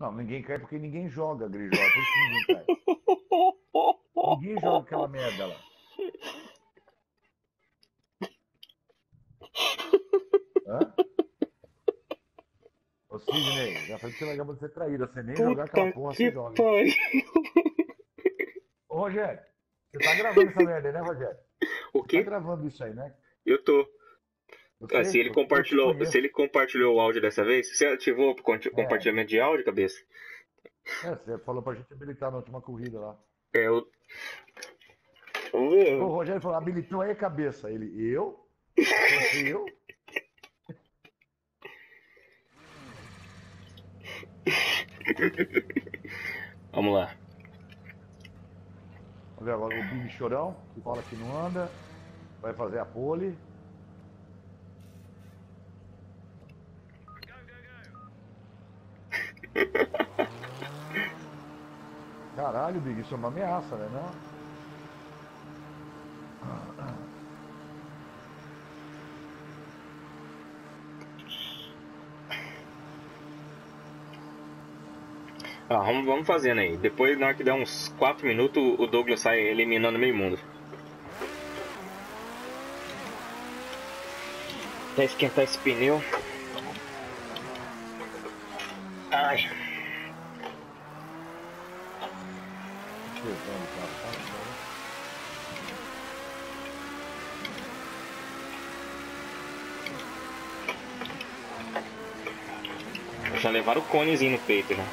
Não, ninguém cai porque ninguém joga, Grijó. É por isso que ninguém cai. Ninguém joga aquela merda lá. Hã? Ô Sidney, já falei que você vai ser traíra. Você nem jogar aquela Puta porra, que você joga. pariu. Ô Rogério, você tá gravando essa merda aí, né, Rogério? O Tá quê? gravando isso aí, né? Eu tô. Eu Ah, sei, porque eu te se ele conheço. compartilhou o áudio dessa vez, você ativou o É, compartilhamento de áudio, cabeça? você falou pra gente habilitar na última corrida lá. É, eu. O Rogério falou, habilitou aí a cabeça. Ele, eu? Como assim, eu? Vamos lá. Vamos ver agora o Bini Chorão, que fala que não anda, vai fazer a pole. Caralho, Big, isso é uma ameaça, né? Não? Ah, vamos fazendo aí. Depois, na hora que der uns 4 minutos, o Douglas sai eliminando meio mundo. Até esquentar esse pneu. Ai. Tesão do carro, tá? Já levaram o conezinho no peito já.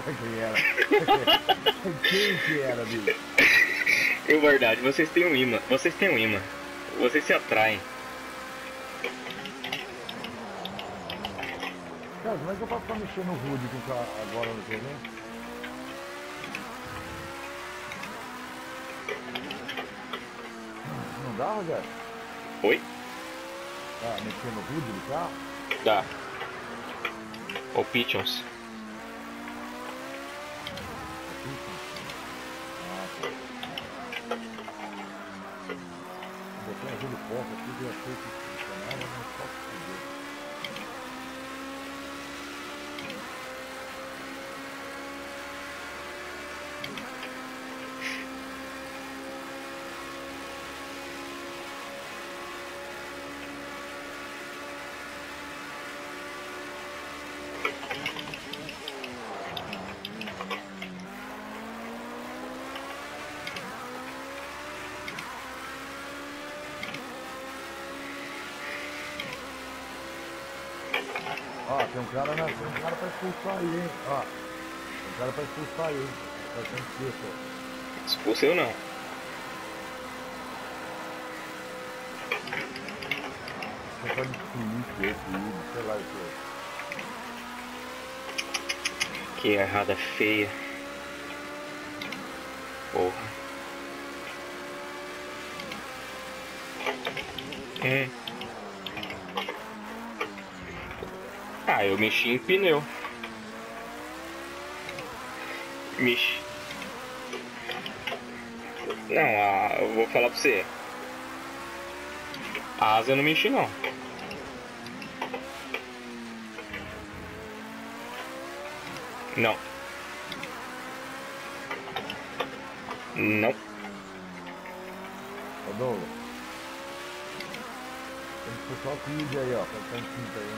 Quem era? Quem que era, bicho? É verdade, vocês têm um imã. Vocês têm um imã. Vocês se atraem. Cara, como é que eu posso estar mexendo no HUD com o cara agora no TV? Não dá, Rogério? Oi? Tá mexendo no HUD do carro? Dá. Ou Pigeons. Botei um ajuda pouco aqui e eu achei que funcionava, mas só que fudeu. Ó, tem um cara pra expulsar aí, hein? Ó, tem um cara pra expulsar aí, hein? Tá sendo esqueça. Expulsa eu não. Você pode destruir, sei lá isso. Que errada feia. Porra. Ah, eu mexi em pneu. Mexi. Não, eu vou falar pra você. A asa eu não mexi não. Não. Não. Ô Douglas, tem que puxar o feed aí, ó, pra ficar em tinta aí, hein?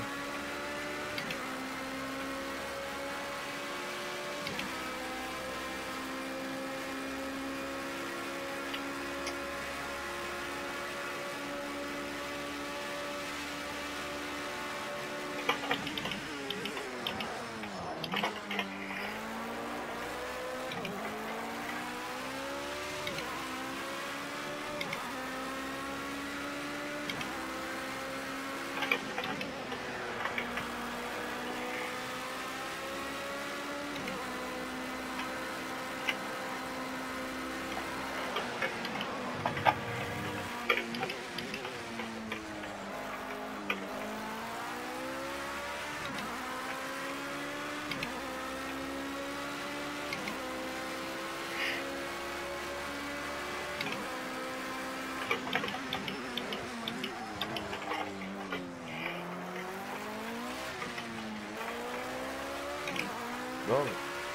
Douglas,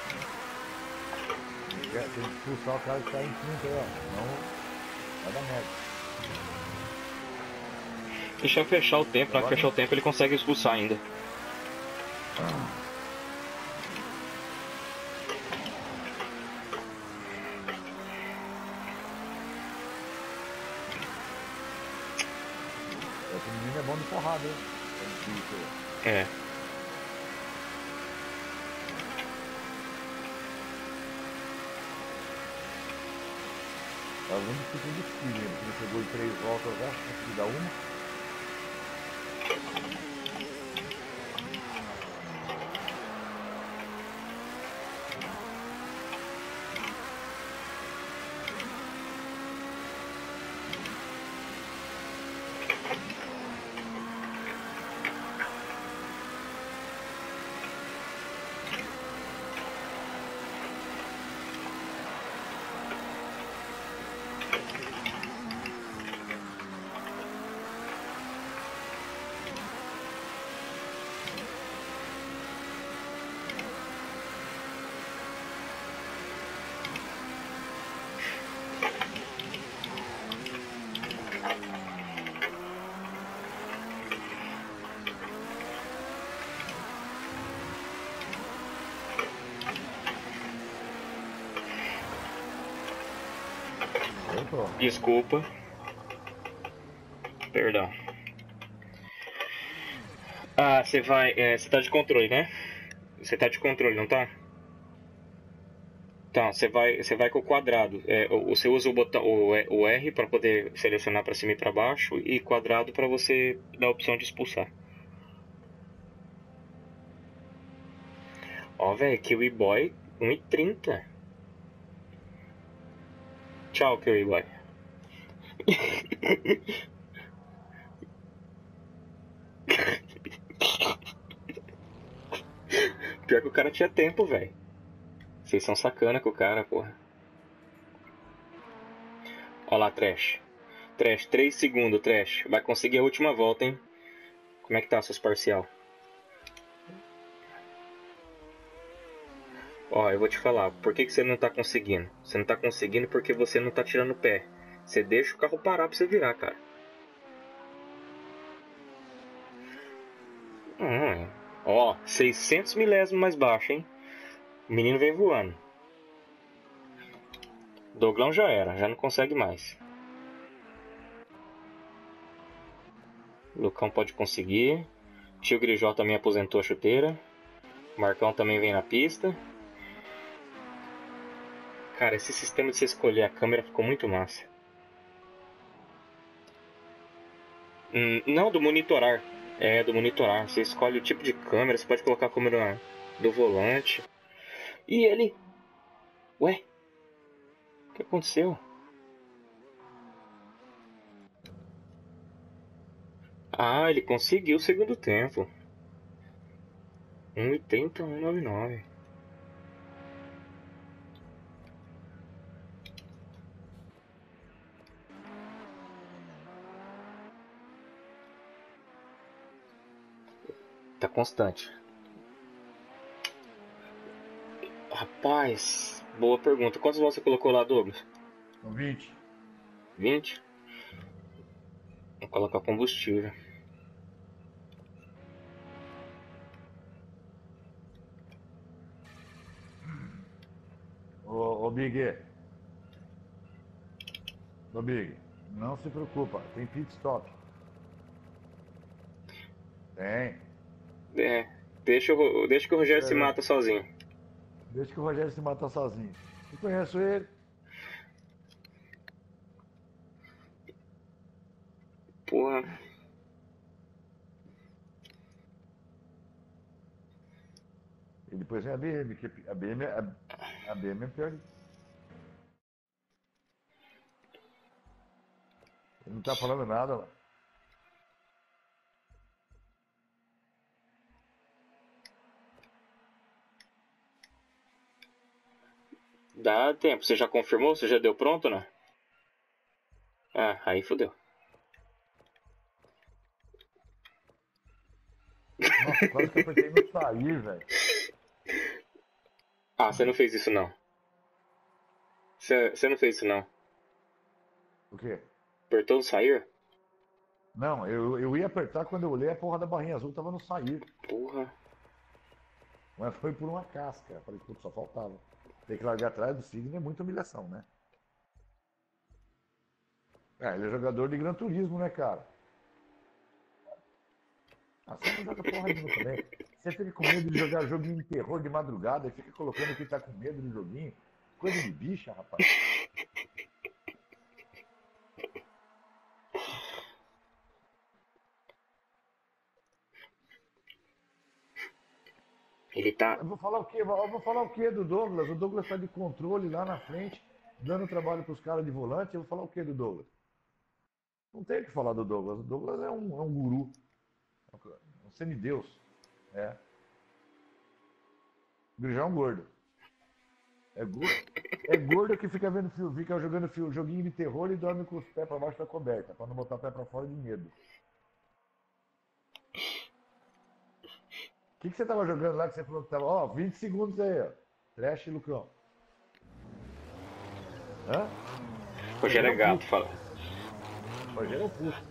tem que expulsar o cara que tá em tinta aí, ó, senão vai dar merda. Deixa eu fechar o tempo, na hora que fechar o tempo ele consegue expulsar ainda. Esse menino é bom de porrada, hein? É. É o único que tem de filho, ele pegou em 3 voltas já, consegui dar uma. Desculpa. Perdão. Ah, você vai. Você tá de controle, né? Você tá de controle, não tá? Tá, você vai com o quadrado. Você usa o botão, o R para poder selecionar para cima e para baixo e quadrado para você dar a opção de expulsar. Ó, velho, Kiwi Boy 1,30. Tchau, Kiwi Boy. Pior que o cara tinha tempo, velho. Vocês são sacana com o cara, porra. Ó lá, Trash. Trash, 3 segundos, Trash. Vai conseguir a última volta, hein? Como é que tá seus parcial? Ó, eu vou te falar. Por que você não tá conseguindo? Você não tá conseguindo porque você não tá tirando o pé. Você deixa o carro parar pra você virar, cara. Ó, 600 milésimos mais baixo, hein? O menino vem voando. Doglão já era, já não consegue mais. Lucão pode conseguir. Tio Grijó também aposentou a chuteira. Marcão também vem na pista. Cara, esse sistema de você escolher a câmera ficou muito massa. Não, do monitorar. É, do monitorar. Você escolhe o tipo de câmera, você pode colocar a câmera do volante. E ele... Ué? O que aconteceu? Ah, ele conseguiu o segundo tempo. 1,80, 1,99. Tá constante. Rapaz, boa pergunta. Quantas voltas você colocou lá, Douglas? 20. 20? Vou colocar combustível. Ô Big. Ô Big, não se preocupa, tem pit stop. Tem. Deixa que o Rogério se mata sozinho. Deixa que o Rogério se mata sozinho. Eu conheço ele. Porra. E depois vem a BM, que a BM é pior. Ele não tá falando nada lá. Dá tempo. Você já confirmou? Você já deu pronto, né? Ah, aí fodeu. Nossa, quase que eu apertei no sair, velho. Ah, você não fez isso não. Você não fez isso não. O quê? Apertou no sair? Não, eu ia apertar quando eu olhei a porra da barrinha azul tava no sair. Porra. Mas foi por uma casca. Eu falei, putz, só faltava. Tem que largar atrás do Signo é muita humilhação, né? É, ele é jogador de Gran Turismo, né, cara? Ah, você não joga porra nenhuma também. Você fica com medo de jogar joguinho de terror de madrugada e fica colocando que tá com medo do joguinho. Coisa de bicha, rapaz. Ele tá... Eu vou falar o quê? Eu vou falar o quê do Douglas? O Douglas tá de controle lá na frente, dando trabalho pros caras de volante. Eu vou falar o quê do Douglas? Não tem o que falar do Douglas. O Douglas é um guru. É um semideus. É. O Grijão é um gordo. É gordo. É gordo que fica vendo fica jogando joguinho de terror e dorme com os pés pra baixo da coberta, pra não botar o pé pra fora de medo. O que você tava jogando lá que você falou que tava? Ó, 20 segundos aí, ó. Trash e Lucão. Hã? Rogério é gato, fala. Rogério é o puto.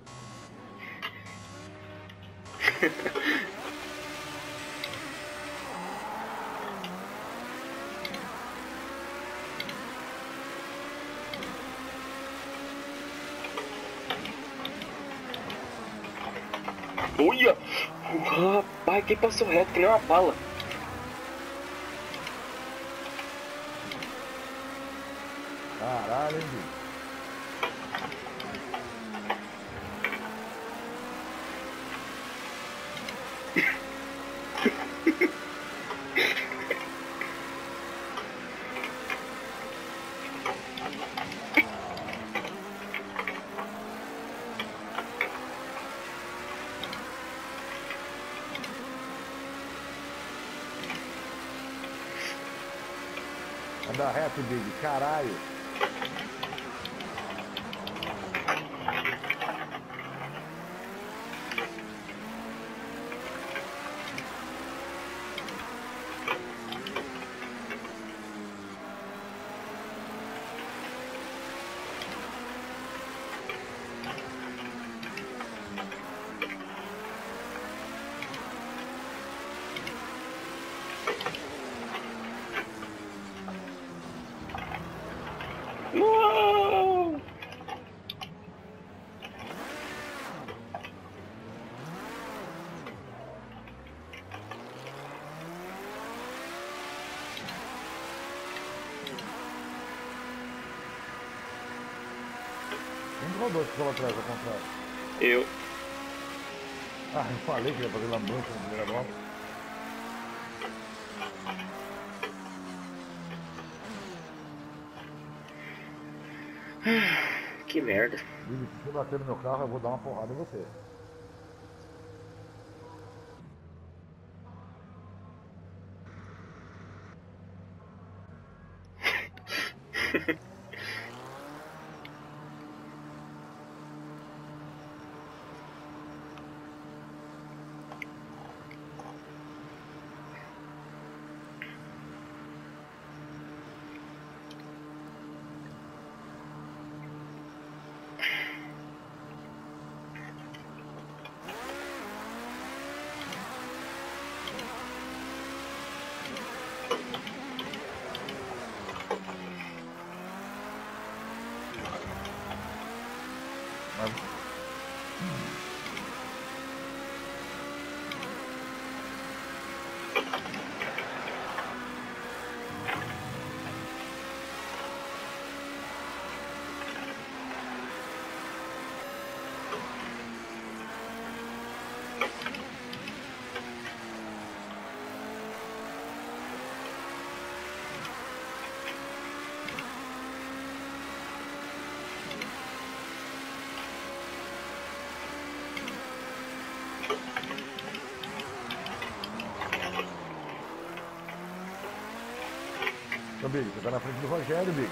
Olha! Rapaz, quem passou reto que nem uma bala. caralho, hein, bicho? Anda reto, Big, caralho. Não! Quem rodou que ficou atrás, ao contrário? Eu. Ah, eu falei que ia fazer lambança na primeira volta. Que merda. Big, se você bater no meu carro, eu vou dar uma porrada em você. Mas Ô, Big, você tá na frente do Rogério, Big.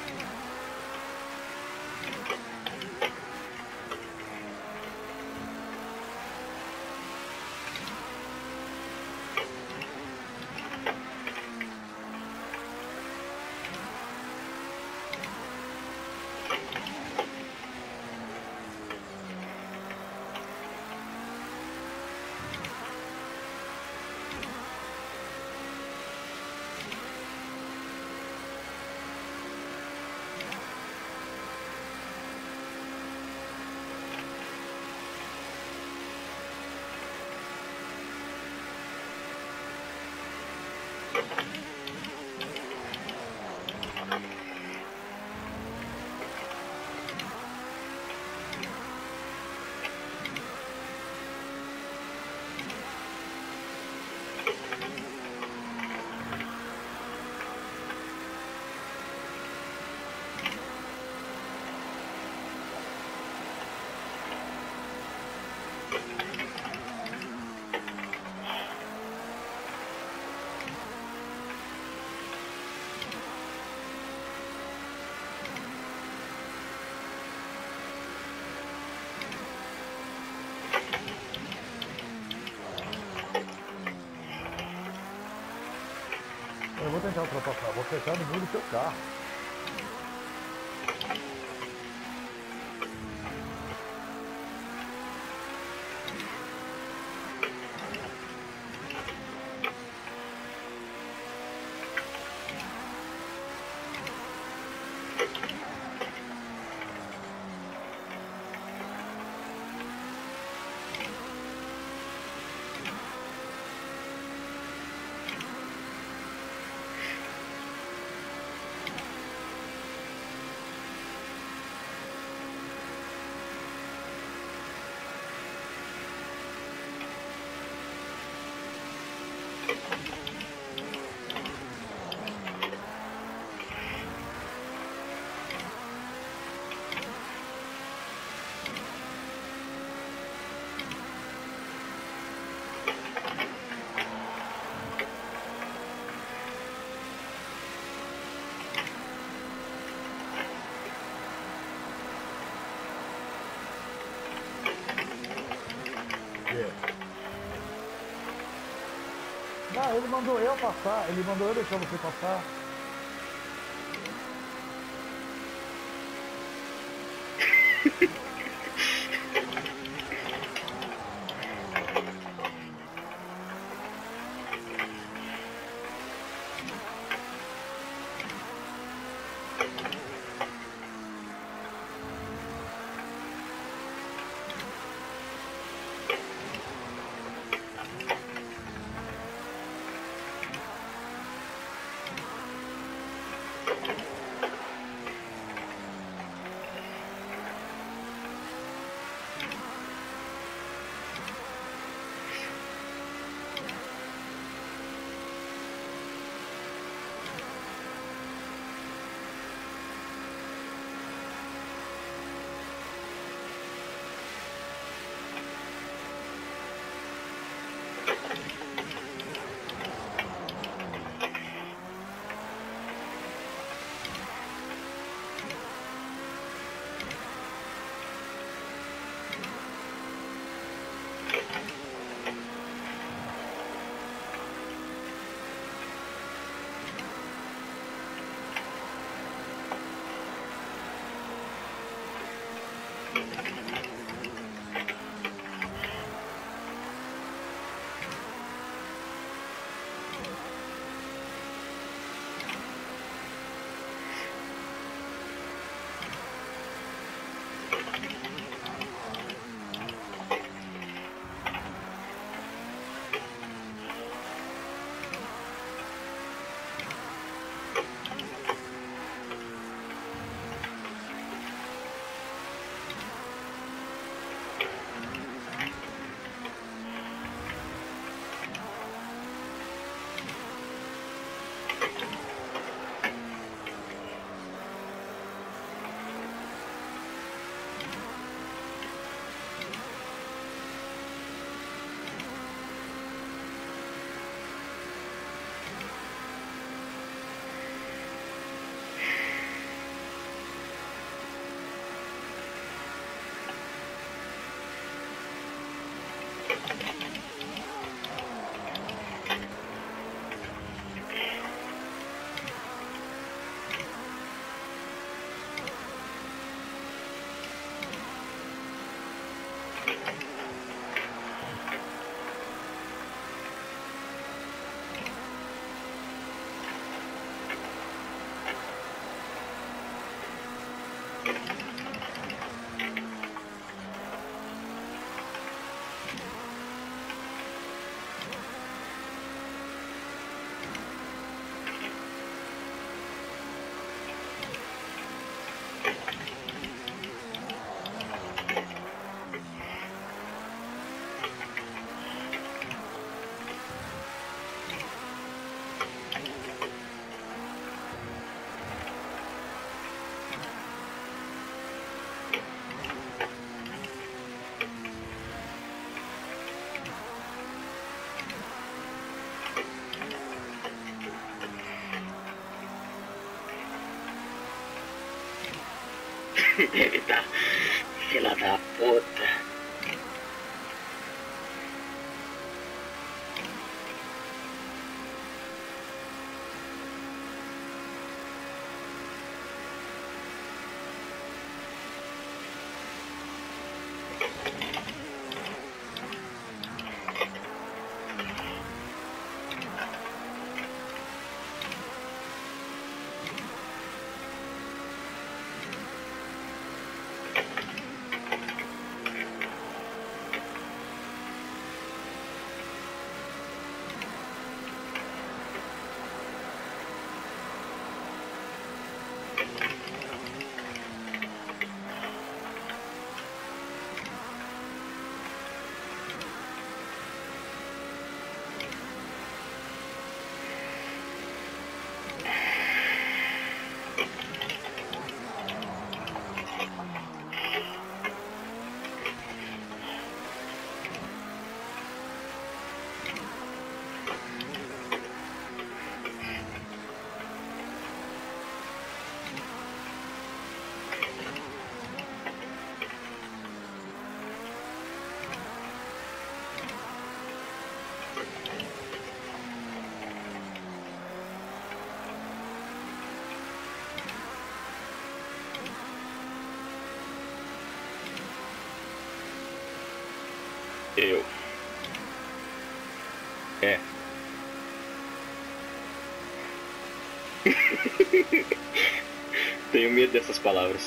Eu vou tentar ultrapassar, vou fechar no meio do seu carro. É. Não, ele mandou eu passar, ele mandou eu deixar você passar. Eita, fila da puta. Eu. É. Tenho medo dessas palavras.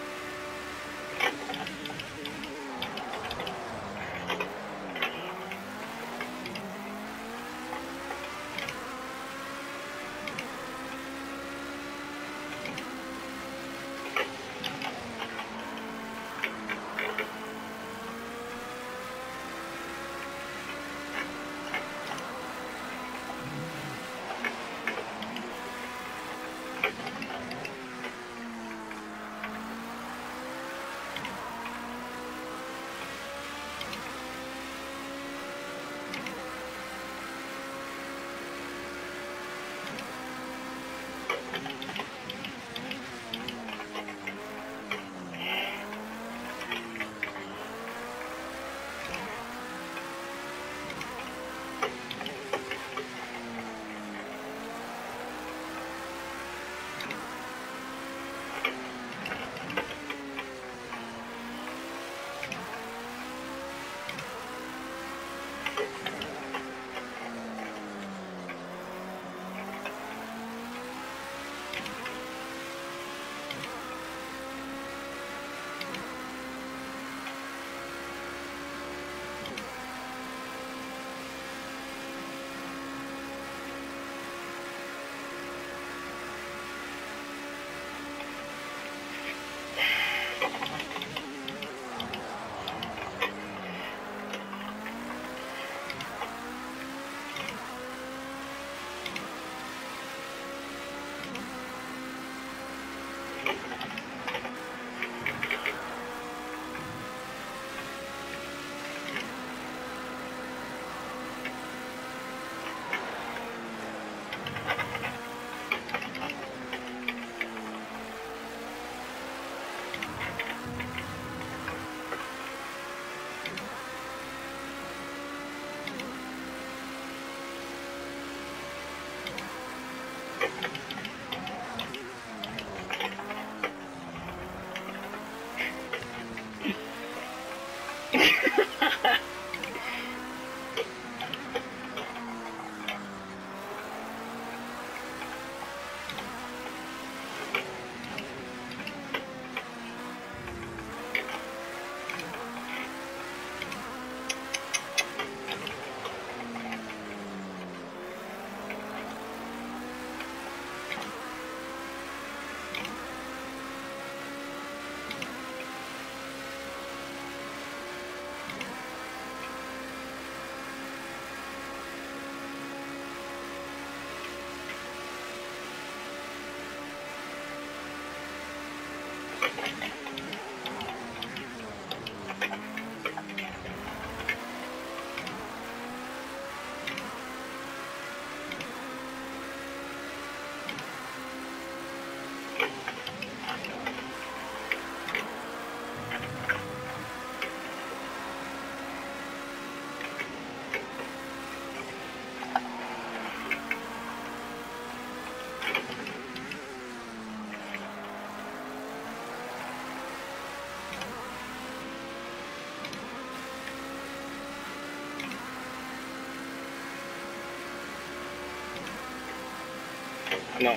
Não.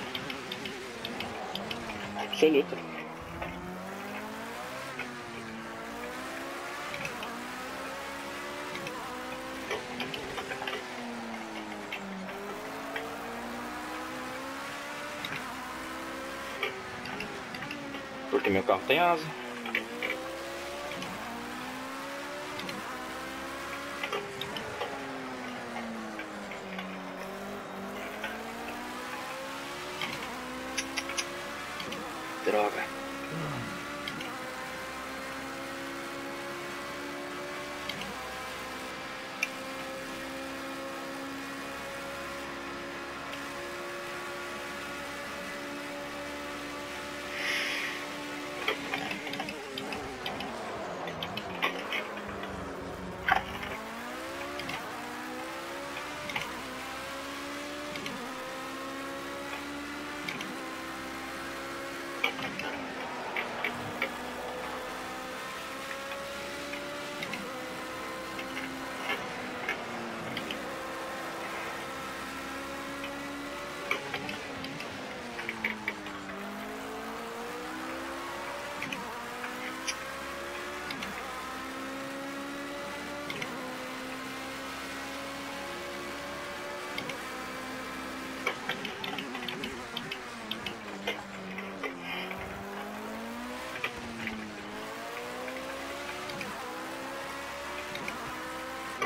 Absoluta. Porque meu carro tem asa. Droga.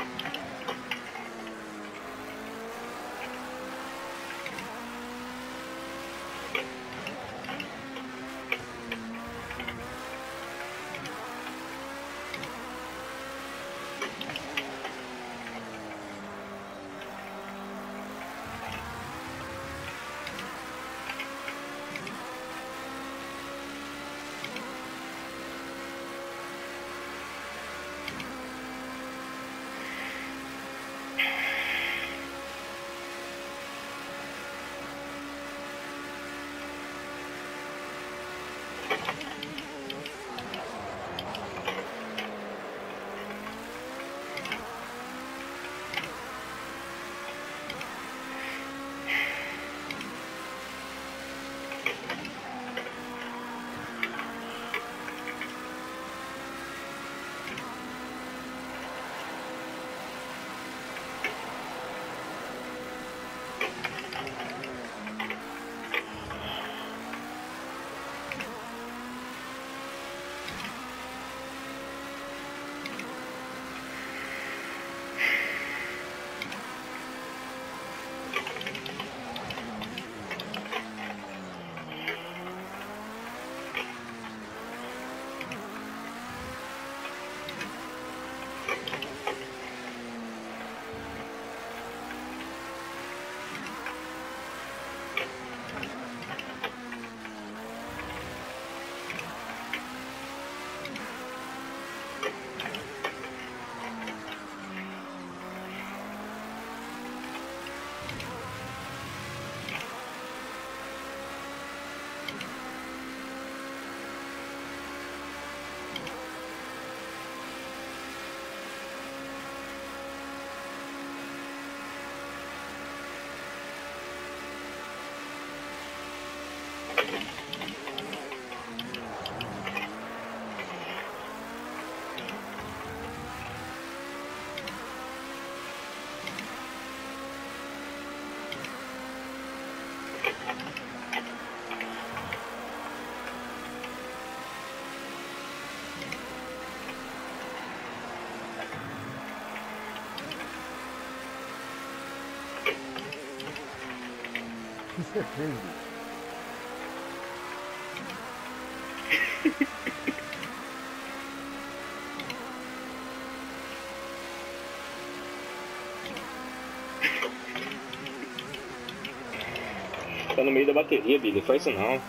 O que você fez, bicho? Tá no meio da bateria, Billy. Faz isso não.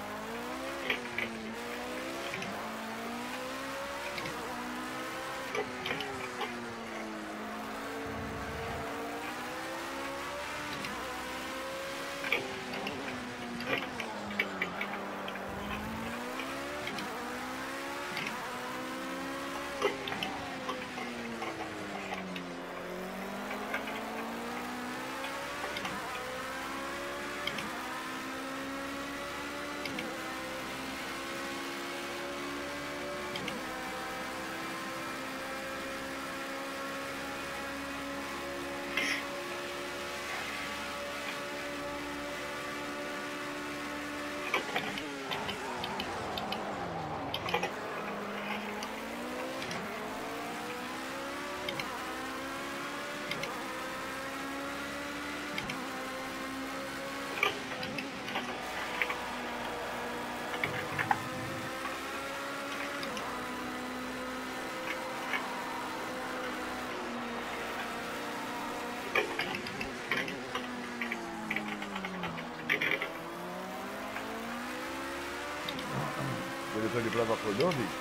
O diretor de prova acordou, bicho?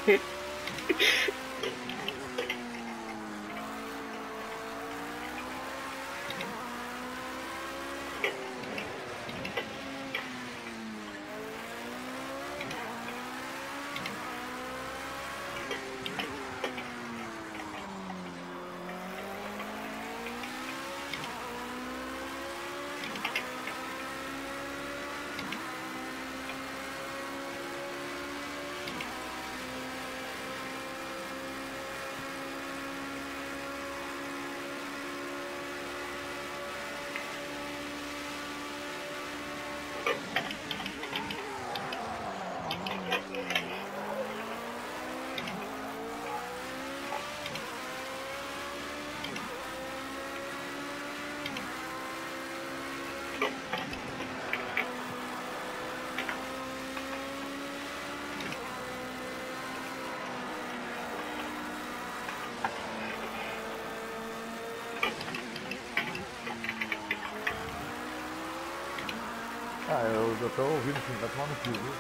Ah, eu já tô ouvindo sim, vai tomar no cu, viu?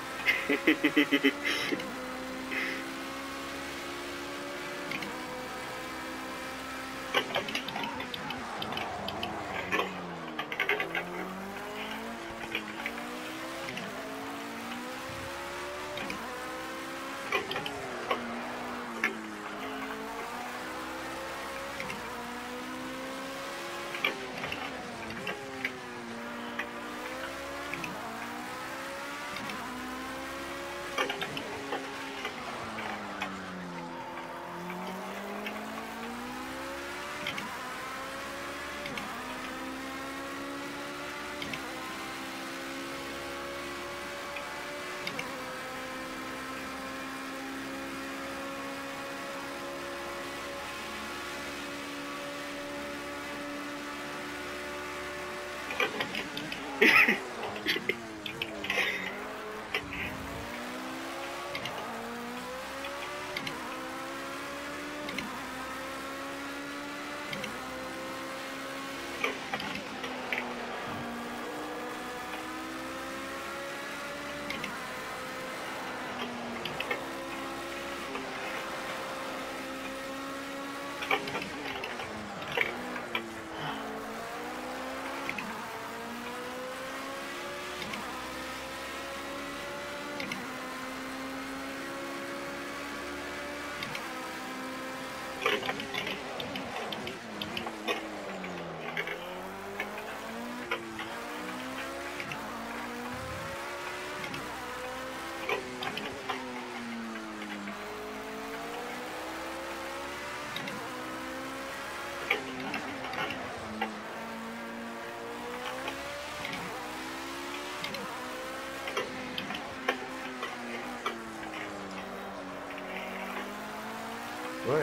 Oi?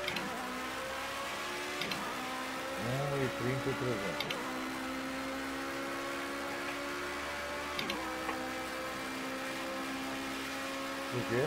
1,30 e 300. Por quê?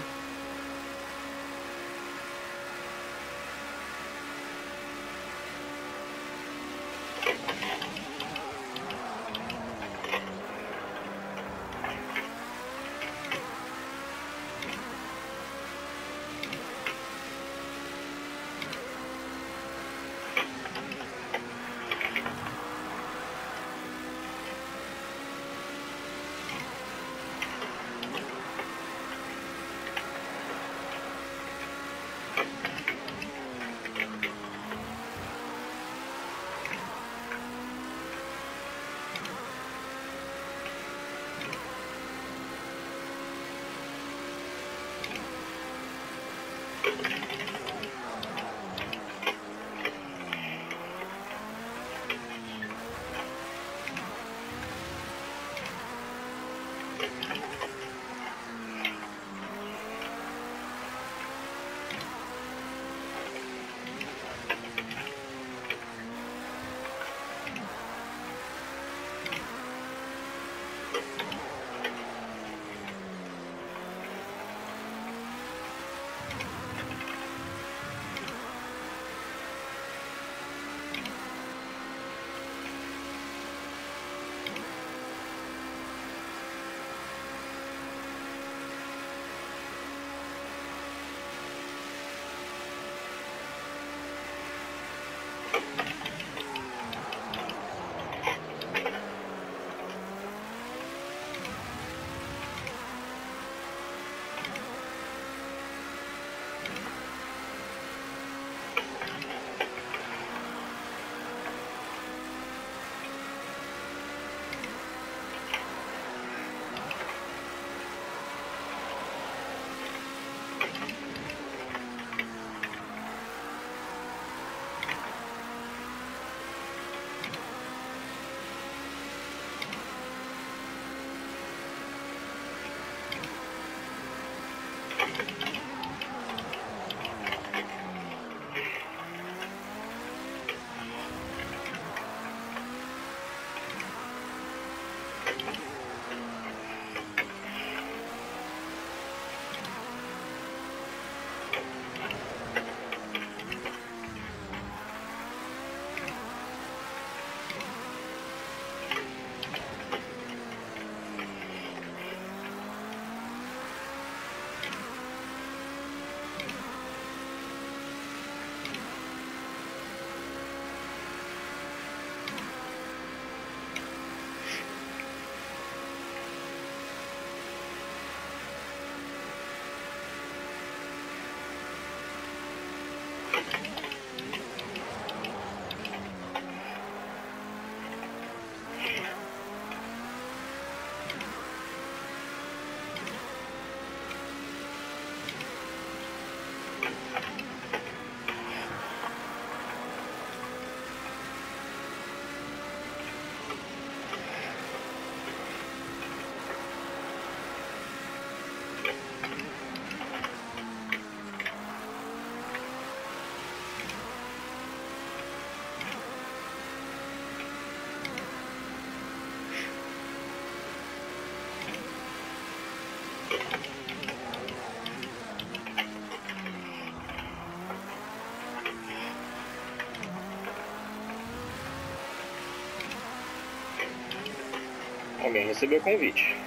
Alguém recebeu o convite.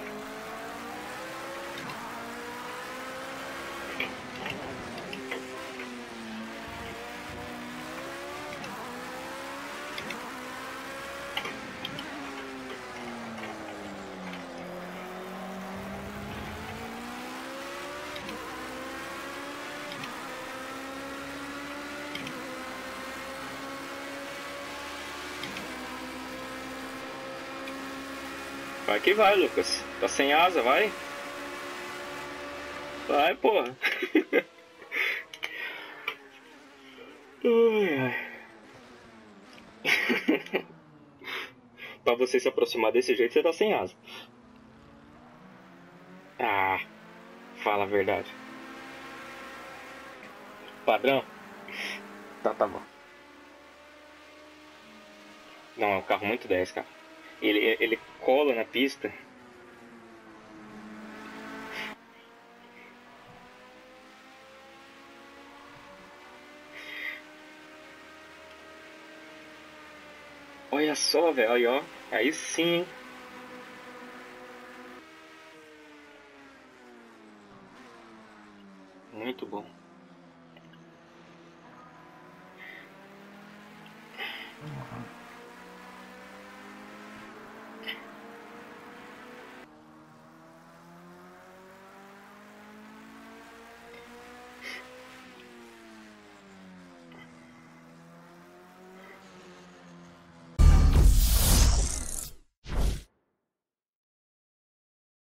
Vai que vai, Lucas. Tá sem asa, vai. Vai, porra. Pra você se aproximar desse jeito, você tá sem asa. Ah, fala a verdade. Padrão? Tá bom. Não, é um carro muito 10, cara. Ele cola na pista. Olha só, velho. Aí, ó. Aí sim. Muito bom.